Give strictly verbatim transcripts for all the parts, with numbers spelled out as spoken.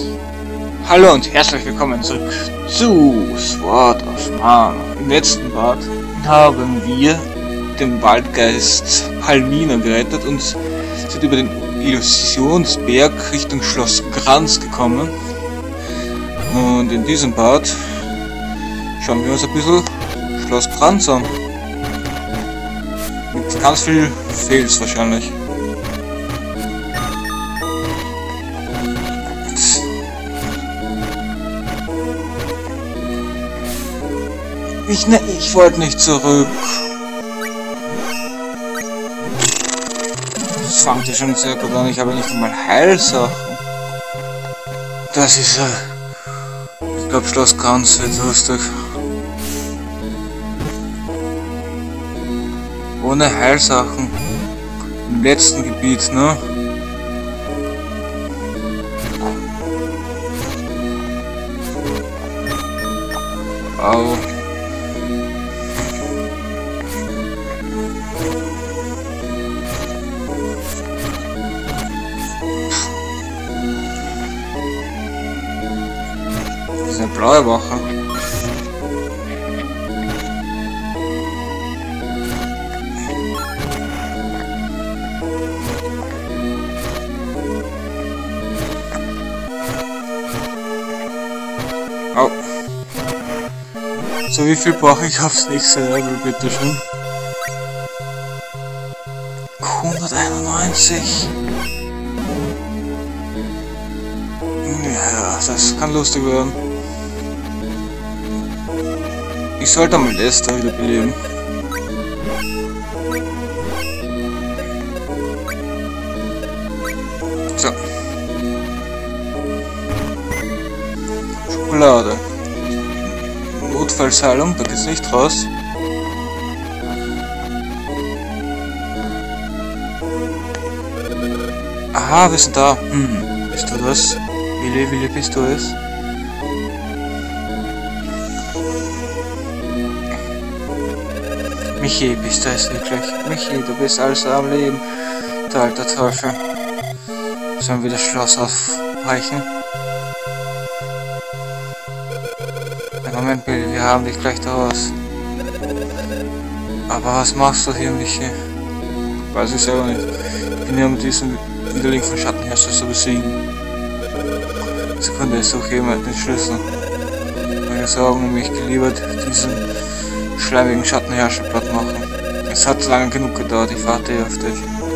Hallo und herzlich willkommen zurück zu Sword of Mana. Im letzten Part haben wir den Waldgeist Palmina gerettet und sind über den Illusionsberg Richtung Schloss Kranz gekommen. Und in diesem Part schauen wir uns ein bisschen Schloss Kranz an. Mit ganz viel Fails wahrscheinlich. Ich, ne, ich wollte nicht zurück. Das fängt ja schon sehr gut an. Ich habe nicht einmal Heilsachen. Das ist ja... Äh, ich glaube, Schloss Kranz wird lustig. Ohne Heilsachen. Im letzten Gebiet, ne? Au. Das ist eine blaue Wache. Au. So, wie viel brauche ich aufs nächste Level, bitte schön? hunderteinundneunzig. Ja, das kann lustig werden. Ich sollte mal Lester wieder beleben. So. Schokolade. Notfallsheilung, da geht's nicht raus. Aha, wir sind da. Hm, bist du das? Willi, Willi, bist du es? Michi, bist du es wirklich? Michi, du bist alles am Leben. Du alter Teufel. Sollen wir das Schloss aufbrechen? Moment, Bill, wir haben dich gleich da raus. Aber was machst du hier, Michi? Weiß ich selber nicht. Ich bin ja mit diesem Widerling von Schattenherrscher zu besiegen. Sekunde, ich suche jemand den Schlüssel. Meine Sorgen um mich geliebert, diesen schleimigen Schattenherrscher platt machen. Es hat lange genug gedauert, ich warte auf dich.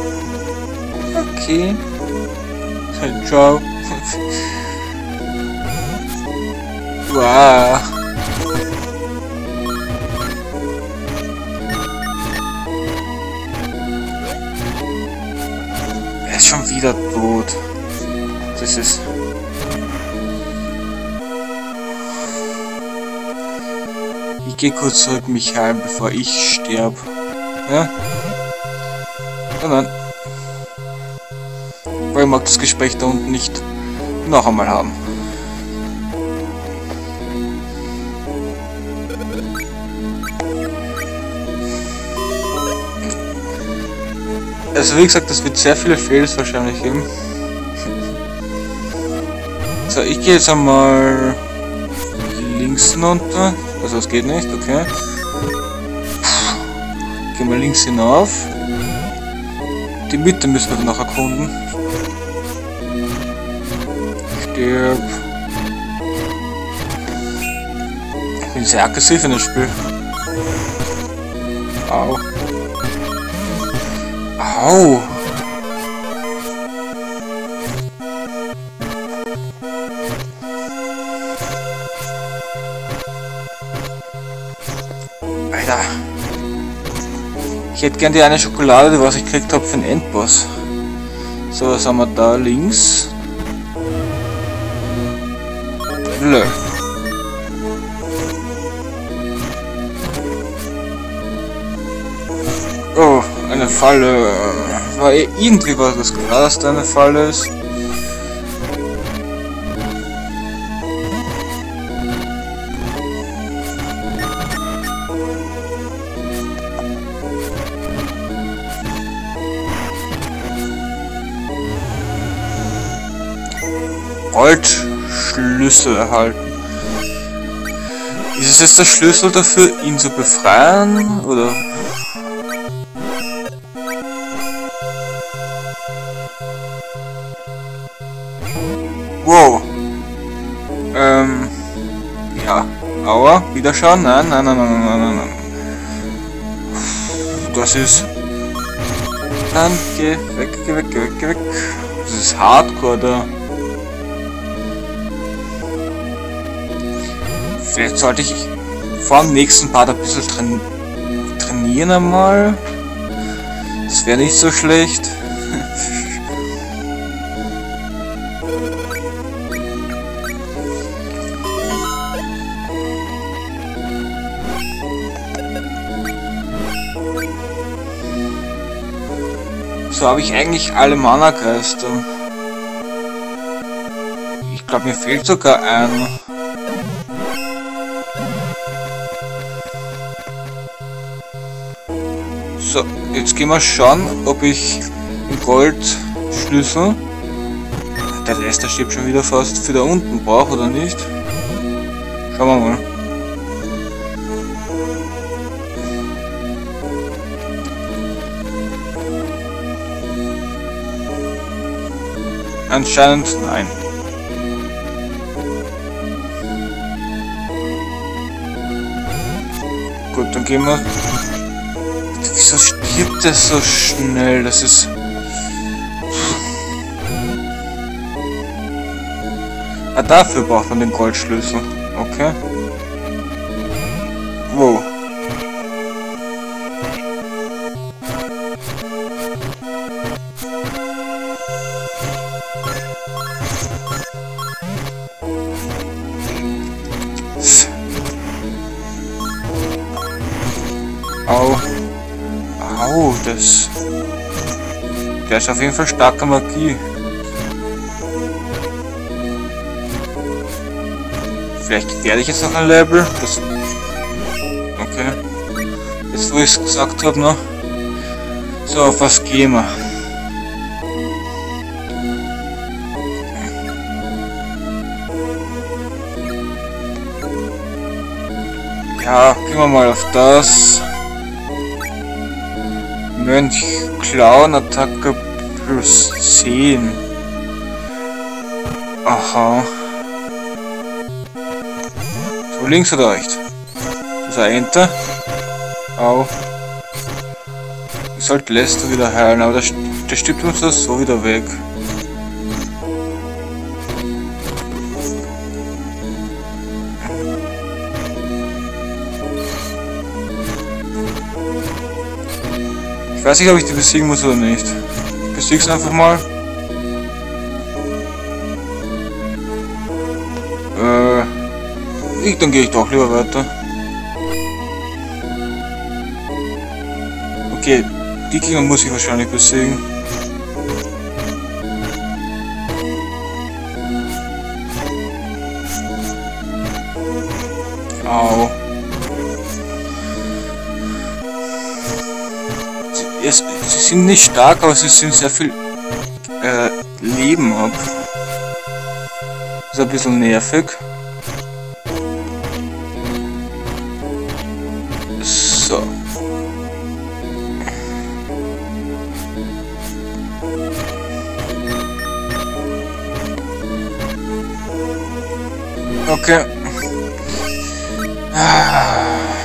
Okay. Ciao. Wow. Er ist schon wieder tot. Das ist... Ich gehe kurz zurück mich heilen, bevor ich sterbe. Ja? Ja, nein. Weil ich mag das Gespräch da unten nicht noch einmal haben. Also wie gesagt, das wird sehr viele Fails wahrscheinlich geben. So, ich gehe jetzt einmal links hinunter. Also es geht nicht, okay. Gehen wir links hinauf. Die Mitte müssen wir dann noch erkunden. Stirb. Ich bin sehr aggressiv in das Spiel. Au. Au! Alter! Ich hätte gern die eine Schokolade, was ich gekriegt habe für den Endboss. So, was haben wir da links? Lö. Oh, eine Falle. War irgendwie war das klar, dass da eine Falle ist. Gold Schlüssel erhalten. Ist es jetzt der Schlüssel dafür, ihn zu befreien, oder? Wow. Ähm. Ja. Aua. Wieder schauen? Nein, nein, nein, nein, nein, nein, nein. Das ist... Nein, geh weg, geh weg, geh weg, geh weg. Das ist Hardcore da. Vielleicht sollte ich vor dem nächsten Part ein bisschen train trainieren einmal. Das wäre nicht so schlecht. So habe ich eigentlich alle Mana-Geister. Ich glaube, mir fehlt sogar einer. So, jetzt gehen wir schauen, ob ich den Goldschlüssel, der Lester stirbt schon wieder fast, für da unten brauche oder nicht. Schauen wir mal. Anscheinend nein. Gut, dann gehen wir. Wieso stirbt er so schnell? Das ist... Ah, dafür braucht man den Goldschlüssel. Okay. Wow. Au. Au, das... Der ist auf jeden Fall starke Magie. Vielleicht werde ich jetzt noch ein Level. Das... Okay. Jetzt wo ich es gesagt habe noch. So, auf was gehen wir? Ja, gehen wir mal auf das. Mönch Clown Attacke plus zehn. Aha. So, links oder rechts? Das ist ein Enter. Au. Ich sollte Lester wieder heilen, aber der, der stirbt uns das so wieder weg. Ich weiß nicht, ob ich die besiegen muss oder nicht. Ich besieg's einfach mal. Äh, ich, dann gehe ich doch lieber weiter. Okay, die Gegner muss ich wahrscheinlich besiegen. Au. Es, sie sind nicht stark, aber sie sind sehr viel äh, Leben ab. Ist ein bisschen nervig. So. Okay. Ah.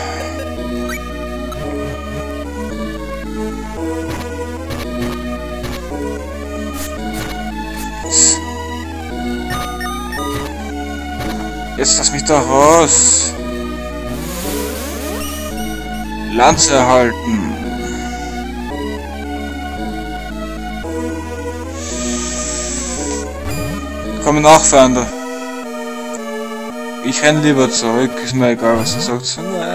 Jetzt lass mich da raus. Lanze erhalten. Komm nach, Feinde. Ich renn lieber zurück, ist mir egal, was er sagt.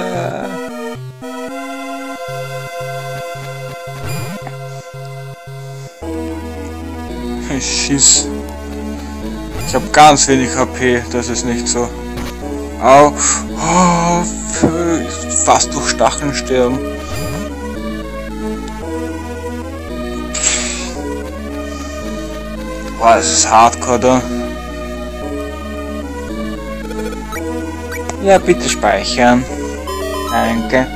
Schiss. Ich habe ganz wenig H P, das ist nicht so. Au. Oh, fast durch Stacheln sterben. Boah, es ist hardcore da. Ja, bitte speichern. Danke.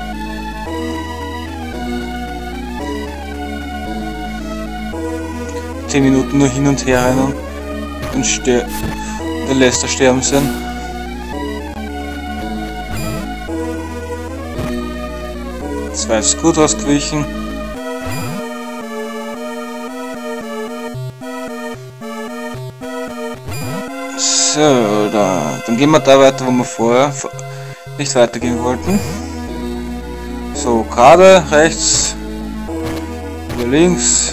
Zehn Minuten nur hin und her rennen und ster dann lässt er sterben sein. Zwei ist gut ausgewichen. So, da, dann gehen wir da weiter, wo wir vorher nicht weitergehen wollten. So, gerade rechts, oder links.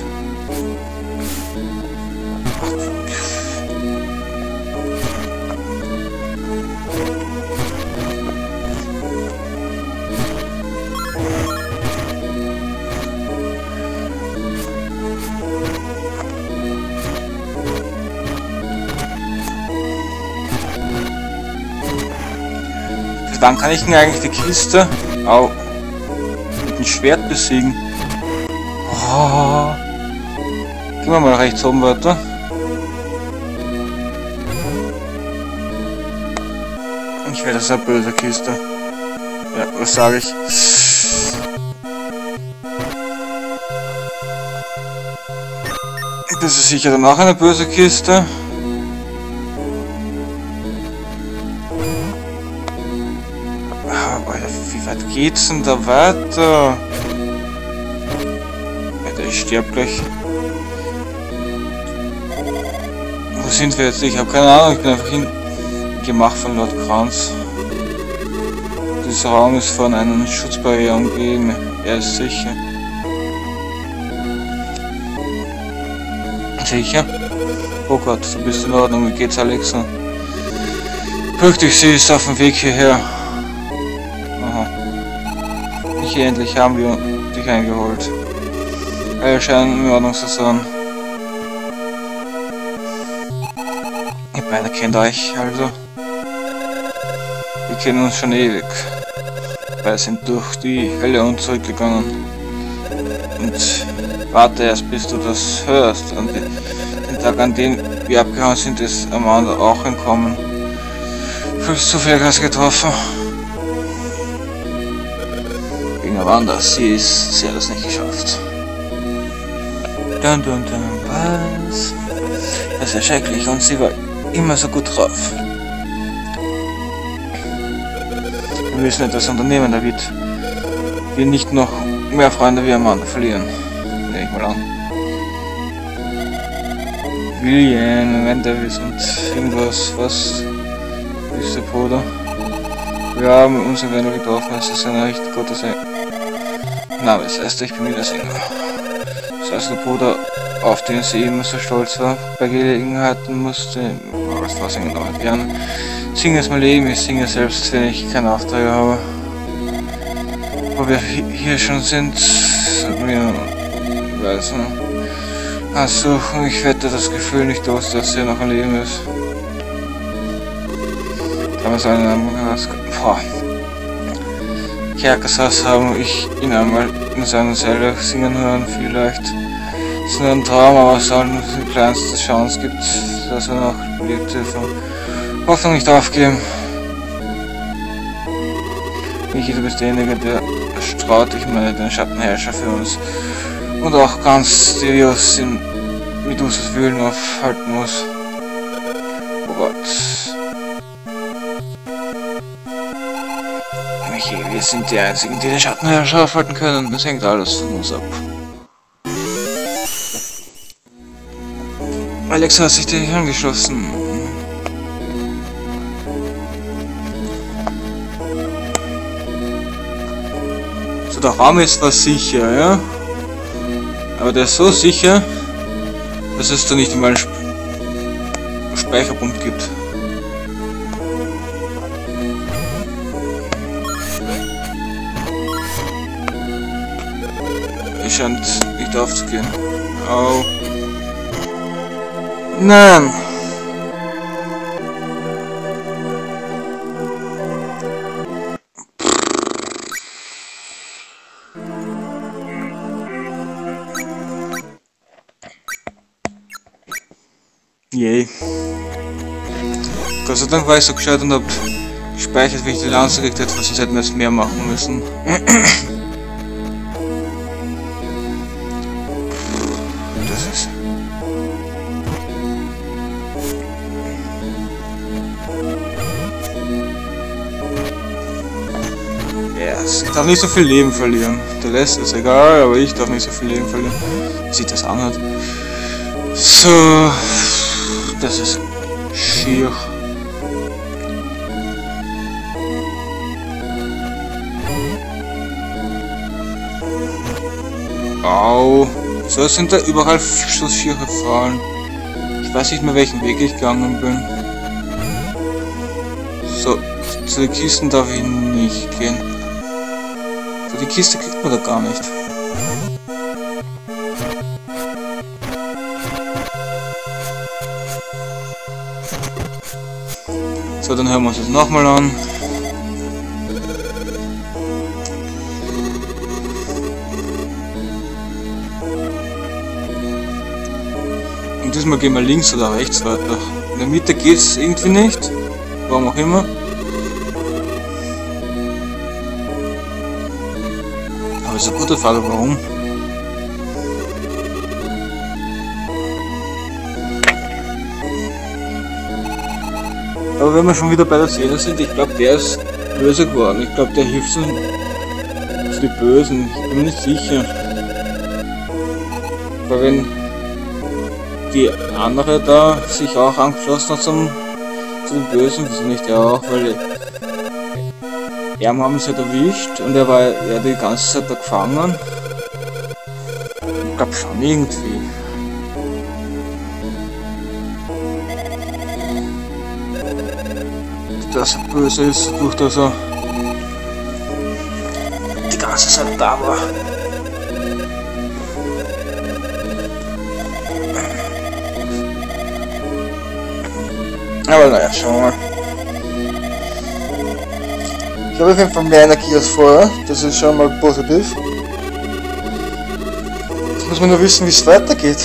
Dann kann ich ihn eigentlich die Kiste auch mit dem Schwert besiegen. Oh. Gehen wir mal rechts oben weiter. Ich werde das eine böse Kiste. Ja, was sage ich? Das ist sicher danach eine böse Kiste. Wie geht's denn da weiter? Alter, ich sterb gleich. Wo sind wir jetzt? Ich habe keine Ahnung, ich bin einfach hin gemacht von Lord Kranz. Dieser Raum ist von einer Schutzbarriere umgeben, er ist sicher. Sicher? Oh Gott, du bist in Ordnung, wie geht's, Alexa? Fürchte ich, sie ist auf dem Weg hierher. Endlich haben wir dich eingeholt. Alle scheinen in Ordnung zu sein. Ihr beide kennt euch also. Wir kennen uns schon ewig. Wir sind durch die Hölle und zurückgegangen. Und warte erst, bis du das hörst. Und den Tag, an dem wir abgehauen sind, ist Amanda auch entkommen. Fühlst du zufällig getroffen? Amanda, sie ist, sie hat es nicht geschafft. Dun, dun, dun, was? Das ist ja schrecklich und sie war immer so gut drauf. Wir müssen etwas unternehmen, damit wir nicht noch mehr Freunde wie Amanda verlieren. Nehme ich mal an. William, wenn der wir sind irgendwas, was ist der Bruder? Wir haben uns in Wendel getroffen, es ist eine richtig gute Sache. Na, das heißt, ich bin wieder Sänger. Das heißt, der Bruder, auf den sie immer so stolz war, bei Gelegenheiten musste, was war singen noch gerne. Singen ist mein Leben, ich singe selbst, wenn ich keine Aufträge habe. Wo wir hier schon sind, wir, weiß nicht, ansuchen, ich wette das Gefühl nicht los, dass er noch ein Leben ist. Aber so einen boah. Kerkershaus haben ich ihn einmal in seiner Zelle singen hören, vielleicht ist es nur ein Traum, aber es soll nur die kleinste Chance gibt, dass er noch lebt, Hoffnung nicht aufgeben. Michi, du bist derjenige, der straut, ich meine den Schattenherrscher für uns und auch ganz Sirius in Medusas Wühlen aufhalten muss. Oh Gott. Michi, wir sind die einzigen, die den Schattenherrscher aufhalten können. Das hängt alles von uns ab. Alexa hat sich dir angeschlossen. So, der Raum ist zwar sicher, ja? Aber der ist so sicher, dass es da nicht einmal einen Sp Speicherpunkt gibt. Es scheint nicht aufzugehen. Oh. Nein! Yay. Gott sei Dank war ich so gescheit und hab gespeichert, wie ich die Lanze gekriegt hätte, sonst hätten wir jetzt mehr machen müssen. Das ist... Ja, ich darf nicht so viel Leben verlieren. Der lässt es egal, aber ich darf nicht so viel Leben verlieren. Wie sich das anhört. So... Das ist... schier. Au. So sind da überall so schiere Fallen. Ich weiß nicht mehr, welchen Weg ich gegangen bin. So, zu den Kisten darf ich nicht gehen. So, die Kiste kriegt man da gar nicht. So, dann hören wir uns das nochmal an. Und diesmal gehen wir links oder rechts weiter. In der Mitte geht es irgendwie nicht. Warum auch immer. Aber es ist eine gute Frage, warum. Aber wenn wir schon wieder bei der Seele sind, ich glaube, der ist böse geworden. Ich glaube, der hilft uns zu den Bösen. Ich bin nicht sicher. Aber wenn die andere da sich auch angeschlossen hat zum, zu den Bösen, wieso nicht er auch? Weil er haben sie halt erwischt und er war ja die ganze Zeit da gefangen. Ich glaube schon irgendwie. Dass er böse ist, durch dass er die ganze Zeit da war. Aber naja, schauen wir mal. Ich habe auf jeden Fall mehr Energie als vorher, das ist schon mal positiv. Jetzt muss man nur wissen, wie es weitergeht.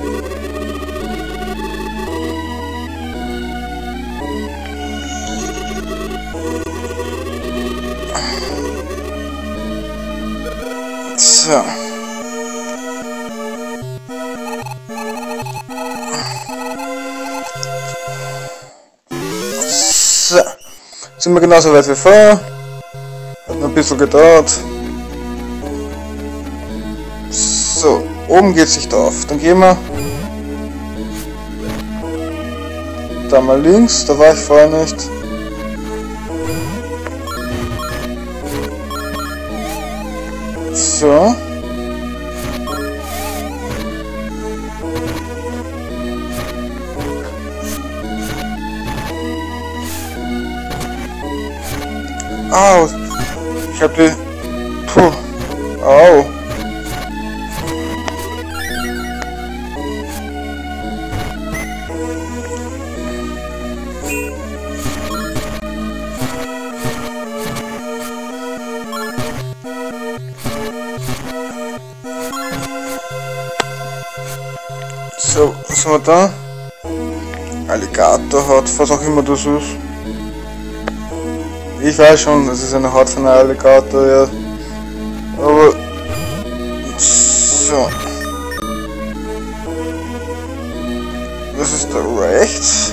So. So. Jetzt sind wir genauso weit wie vorher. Hat noch ein bisschen gedauert. So, oben geht es nicht auf. Dann gehen wir da mal links, da war ich vorher nicht. So. Au. Ich hab die... Puh. Au. So, was haben wir da? Alligatorhaut, was auch immer das ist. Ich weiß schon, das ist eine Haut von einem Alligator, ja. Aber... So. Das ist da rechts.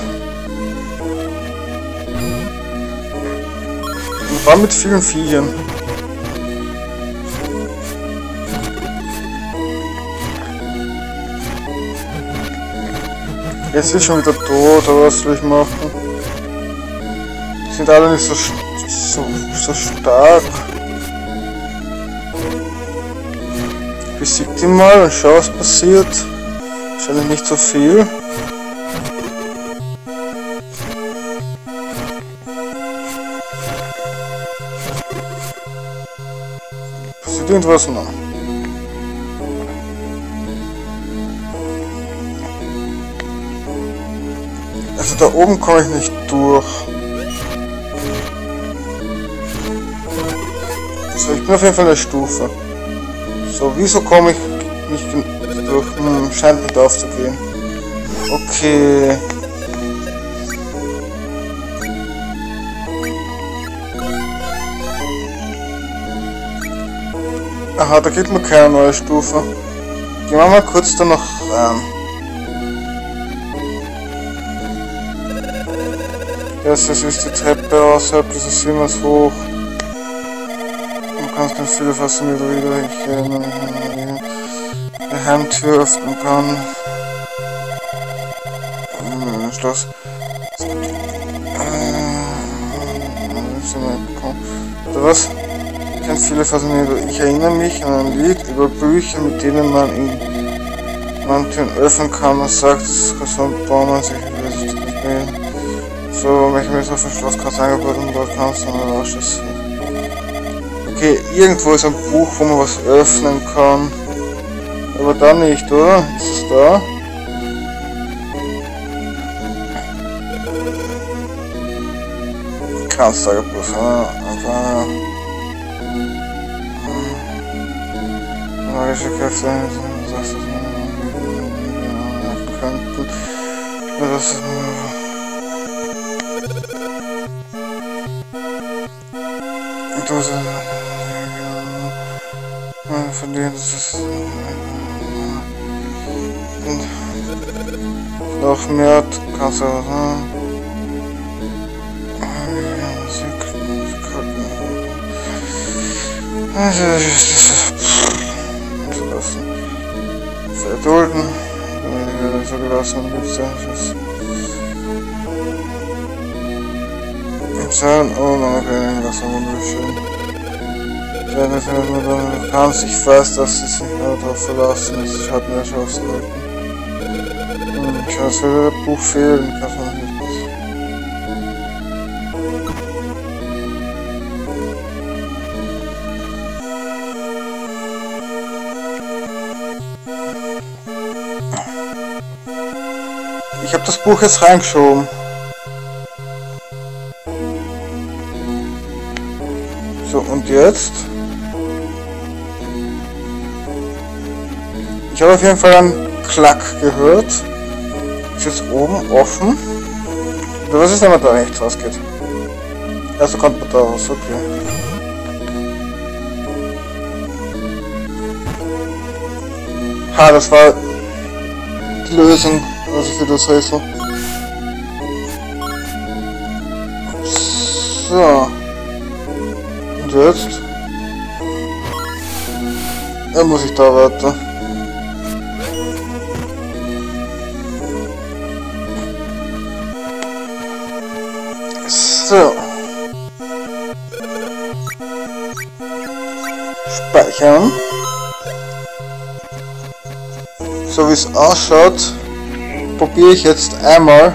Und war mit vielen Viechern. Jetzt ist schon wieder tot, aber was soll ich machen? Die sind alle nicht so, so, so stark. Besieg die mal und schau, was passiert. Wahrscheinlich nicht so viel. Passiert irgendwas noch? Also da oben komme ich nicht durch. So, ich bin auf jeden Fall eine Stufe. So, wieso komme ich nicht durch? Hm, scheint nicht aufzugehen. Okay. Aha, da gibt mir keine neue Stufe. Gehen wir mal kurz da noch rein. Erstes ist die Treppe außerhalb dieses Zimmers hoch. Du kannst ganz viele Faszinierung wieder ich äh, die Heimtür öffnen kann. Hm, Schloss. Oder was? Ich kenne viele Faszinierung. Ich erinnere mich an ein Lied über Bücher, mit denen man in man Türen öffnen kann. Man sagt, es ist so ein Baum, man sich so, wenn ich mir so auf dem Schloss eingebaut und dort kannst du dann raus. Okay, irgendwo ist ein Buch, wo man was öffnen kann. Aber da nicht, oder? Ist es da? Kannst du Tagebuch, ja. Aber. Magische Kräfte, sagst du, könnten. Das ist. Du hast von denen ist es noch mehr kannst du verdulden so gelassen gibt's ja sein, oh man kann das so wunderschön. Ja, das du kannst, ich weiß, dass sie sich nur darauf verlassen ist. Ich hatte mir schon ausgehalten. Hm, ich weiß, würde das Buch fehlen, kann man nicht. Ich habe das Buch jetzt reingeschoben. So, und jetzt? Ich habe auf jeden Fall einen Klack gehört. Ist jetzt oben offen. Oder was ist, wenn man da rechts rausgeht? Also kommt man da raus, okay. Ha, das war die Lösung, also für das Rätsel. So. Und jetzt? Dann muss ich da weiter. So. Speichern. So wie es ausschaut, probiere ich jetzt einmal,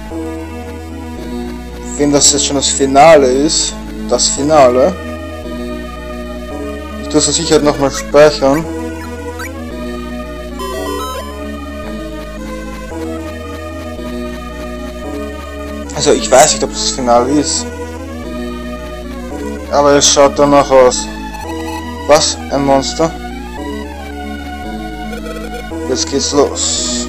wenn das jetzt schon das Finale ist, das Finale. Ich tue zur Sicherheit nochmal speichern. Also ich weiß nicht, ob es das Finale ist. Aber es schaut danach aus. Was? Ein Monster? Jetzt geht's los.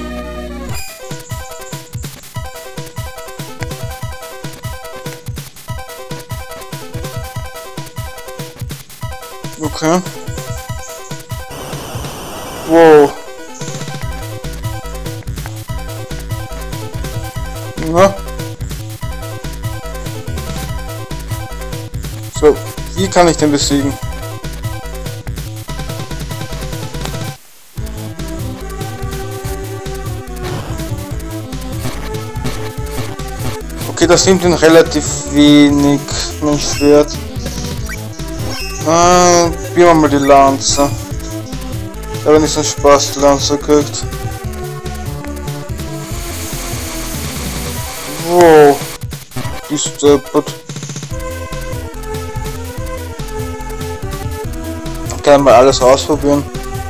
Okay. Wow. Na? So, wie kann ich den besiegen? Okay, das nimmt ihn relativ wenig Schwert. Ah, probieren wir mal die Lanze. Ich habe nicht so einen Spaß, die Lanze gekriegt. Wow. Die steppert. Kann mal alles ausprobieren.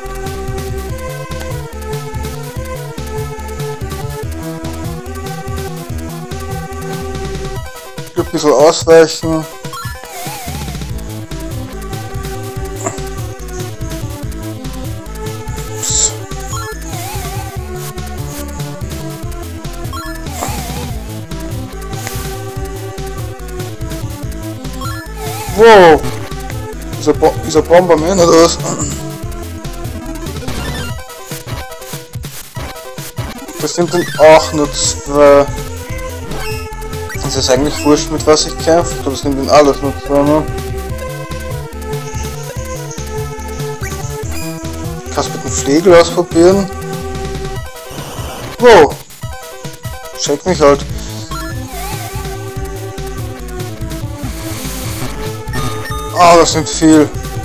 Ein bisschen ausweichen. Wow! Ist er, Bo ist er Bomberman oder was? Das sind dann auch nur zwei. Es ist eigentlich wurscht, mit was ich kämpfe. Ich glaube, es sind dann alles nur zwei, ne? Kannst du mit dem Flegel ausprobieren? Wow! Check mich halt. Ah, oh, das sind viel.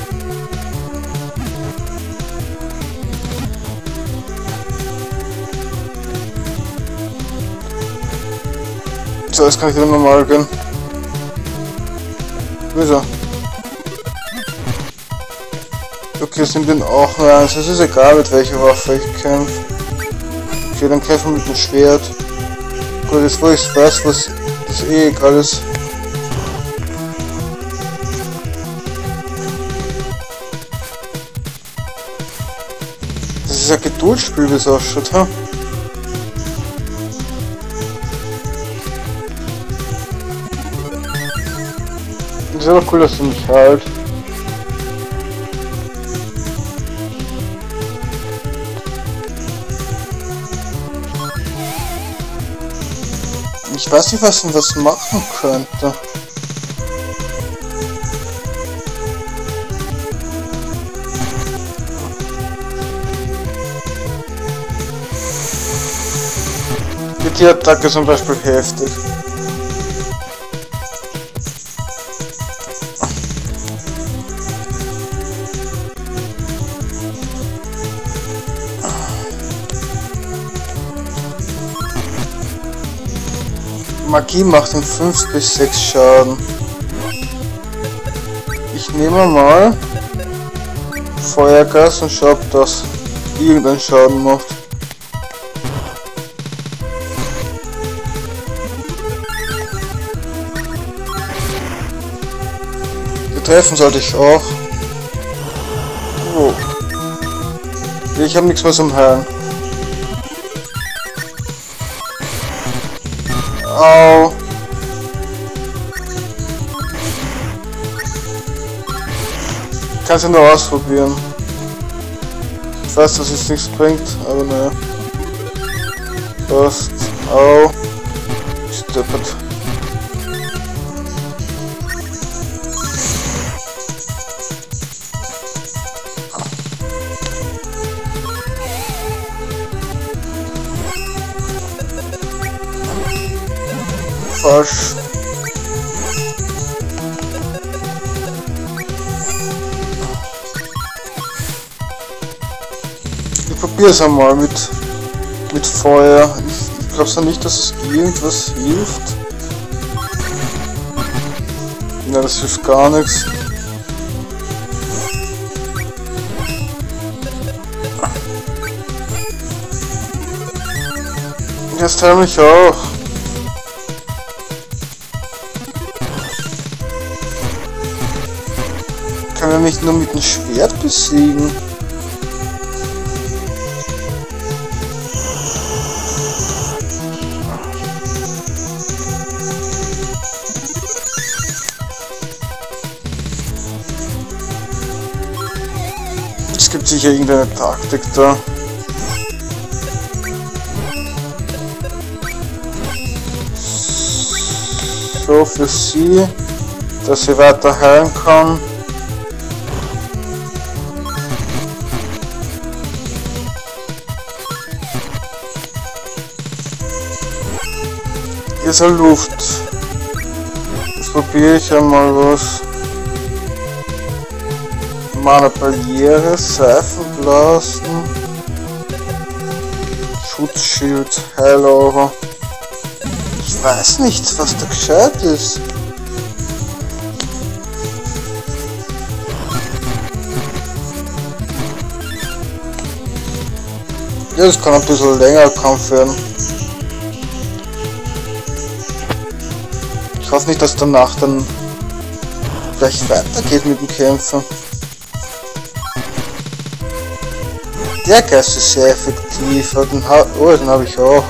So, jetzt kann ich wieder normal gehen. Wieso? Okay, es sind dann auch nur eins. Es ist egal, mit welcher Waffe ich kämpfe. Okay, dann kämpfen wir mit dem Schwert. Gut, jetzt wo ich weiß, was das eh egal ist. Das ist ein Geduldsspiel, wie es ausschaut, ha? Das ist aber cool, dass du mich halt. Ich weiß nicht, was man was machen könnte. Die Tierattacke zum Beispiel heftig. Magie macht ihm fünf bis sechs Schaden. Ich nehme mal Feuergas und schau, ob das irgendeinen Schaden macht. Die treffen sollte ich auch. Oh. Ich habe nichts mehr zum Heilen. Au. Kannst du nur ausprobieren. Ich weiß, dass es nichts bringt, aber naja. Fast. Au. Steppert. Falsch. Ich probiere es einmal mit mit Feuer. Ich, ich glaube so nicht, dass es irgendwas hilft. Ja, das hilft gar nichts. Jetzt teile mich auch. Kann er nicht nur mit dem Schwert besiegen? Es gibt sicher irgendeine Taktik da. So für sie, dass sie weiter heilen kann. Hier ist eine Luft. Jetzt probiere ich einmal was. Mana Barriere, Seifenblasen, Schutzschild, Heilaura. Ich weiß nicht, was da gescheit ist. Ja, das kann ein bisschen länger Kampf werden. Ich hoffe nicht, dass danach dann gleich weitergeht mit dem Kämpfen. Der Geist ist sehr effektiv. Den ha oh, den habe ich auch.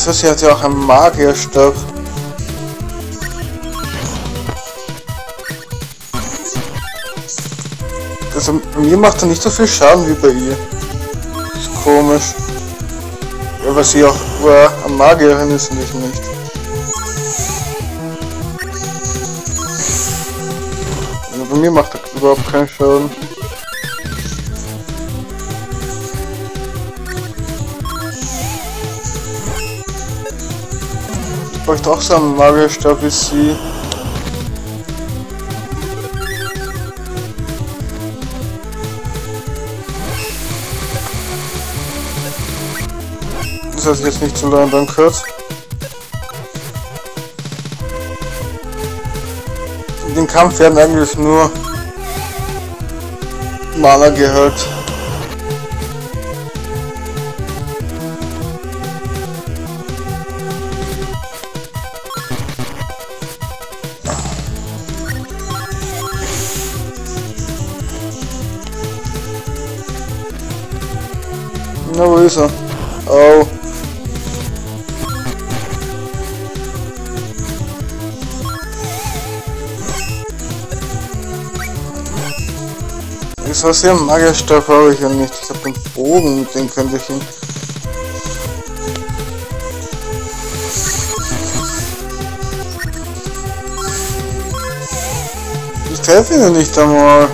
Das heißt, sie hat ja auch einen Magierstab. Also bei mir macht er nicht so viel Schaden wie bei ihr. Das ist komisch. Ja, weil sie auch well, eine Magierin ist und ich nicht. Also bei mir macht er überhaupt keinen Schaden. Ich bräuchte auch so einen Magierstab wie sie. Das hat sich jetzt nicht so lange dann gehört. In dem Kampf werden eigentlich nur Mana gehört. Na, wo ist er? Oh. Das heißt, ja, Magierstab habe ich ja nicht. Ich habe den Bogen, mit dem könnte ich ihn. Ich treffe ihn ja nicht einmal.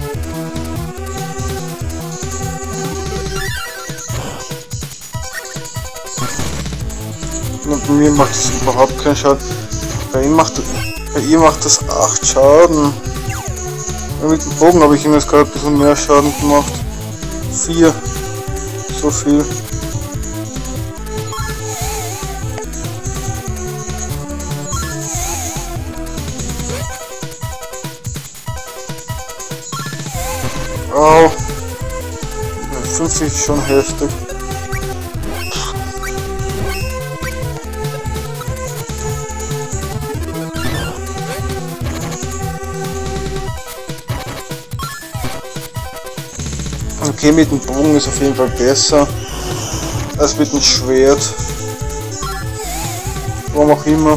Und bei mir macht das überhaupt keinen Schaden. Bei ihm macht, bei ihr macht das acht Schaden. Ja, mit dem Bogen habe ich ihm jetzt gerade ein bisschen mehr Schaden gemacht. vier. So viel. Oh. fünfzig ist schon heftig. Okay, mit dem Bogen ist auf jeden Fall besser als mit dem Schwert. Warum auch immer.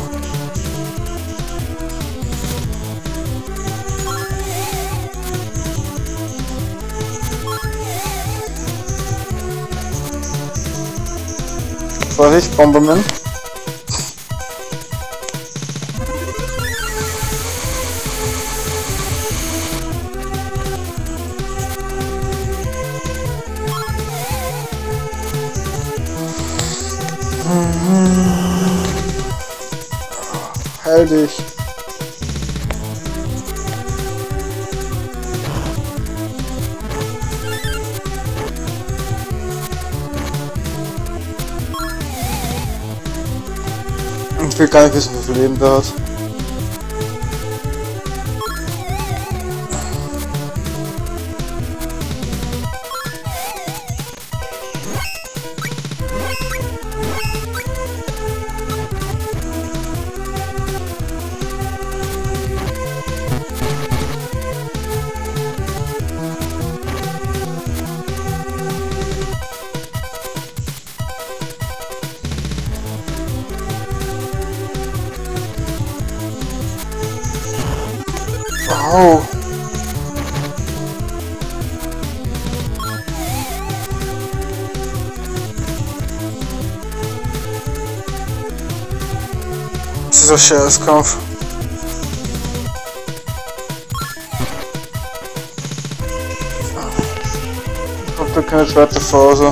Vorsicht, Bomberman. Heil dich. Ich will gar nicht wissen, wie viel Leben der hat. Wow. Dieser Scheißkampf. Ich hoffe, da keine zweite Phase.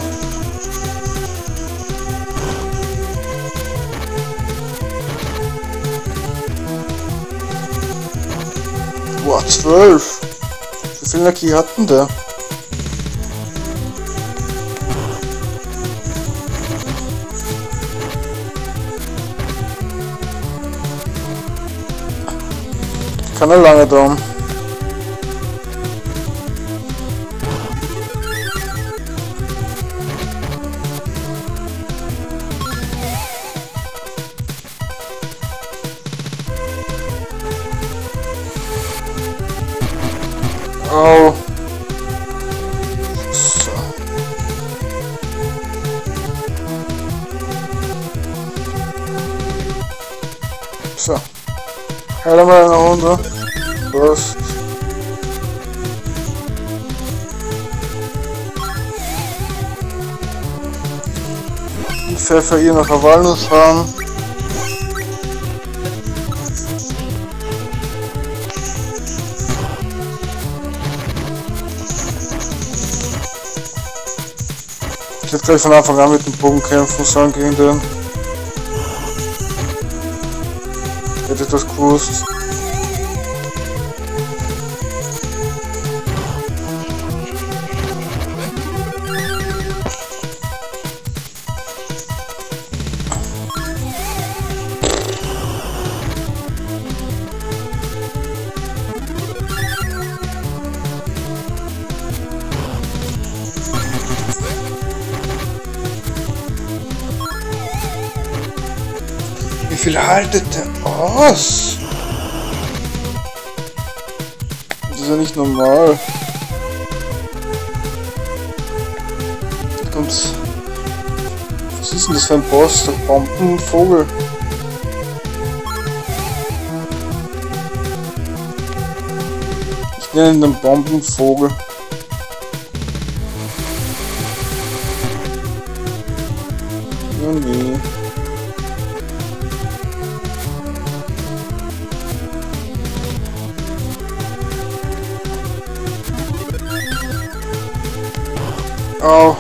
Boah, zwölf. Wie viel Energie hat denn der? Kann er lange dauern. Oh. So. Halt mal eine Runde. Prost. Ich pfeffer ihr noch eine Walnuss ran. Ich hätte gleich von Anfang an mit dem Bogen kämpfen sollen gegen den. Hätte ich das gewusst. Wie viel haltet der aus? Das ist ja nicht normal. Da kommt's. Was ist denn das für ein Boss? Der Bombenvogel. Ich nenne ihn den Bombenvogel. Oh nee. Oh.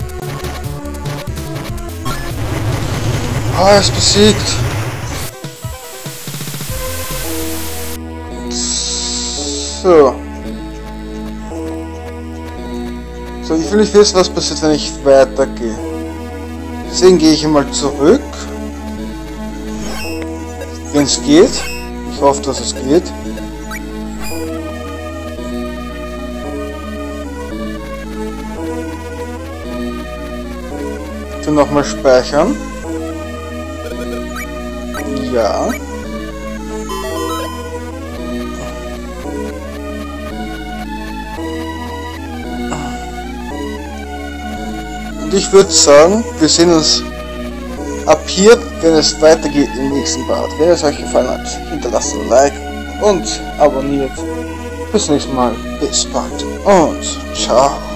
Ah, er ist besiegt. So. So, ich will nicht wissen, was passiert, wenn ich weitergehe. Deswegen gehe ich einmal zurück. Wenn es geht. Ich hoffe, dass es geht. Dann nochmal speichern. Ja. Und ich würde sagen, wir sehen uns ab hier, wenn es weitergeht im nächsten Part. Wenn es euch gefallen hat, hinterlasst ein Like und abonniert. Bis nächstes Mal. Bis bald und ciao.